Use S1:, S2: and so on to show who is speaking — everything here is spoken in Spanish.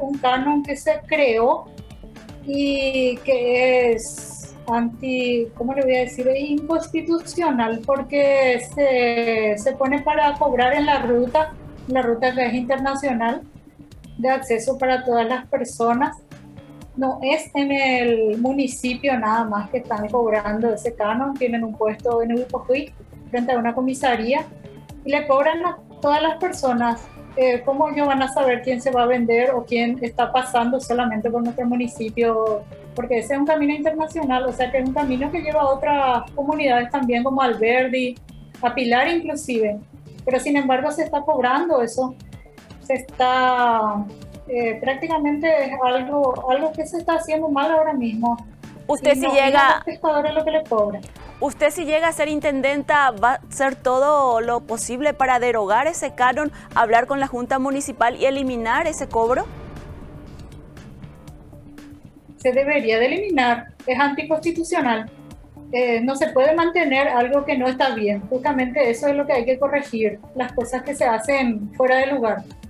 S1: un canon que se creó y que es ¿cómo le voy a decir? Es inconstitucional porque se pone para cobrar en la ruta que es internacional de acceso para todas las personas. No es en el municipio nada más que están cobrando ese canon, tienen un puesto en Uruguay frente a una comisaría y le cobran a todas las personas. ¿Cómo ellos van a saber quién se va a vender o quién está pasando solamente por nuestro municipio? Porque ese es un camino internacional, o sea que es un camino que lleva a otras comunidades también, como Alberdi, a Pilar inclusive. Pero sin embargo se está cobrando eso, se está prácticamente es algo que se está haciendo mal ahora mismo.
S2: Usted
S1: Y
S2: si
S1: no es a los
S2: llega,
S1: pescadores lo que le cobran.
S2: usted si llega a ser intendenta, ¿va a hacer todo lo posible para derogar ese canon, hablar con la Junta Municipal y eliminar ese cobro?
S1: Se debería de eliminar, es anticonstitucional. No se puede mantener algo que no está bien. Justamente eso es lo que hay que corregir, las cosas que se hacen fuera de lugar.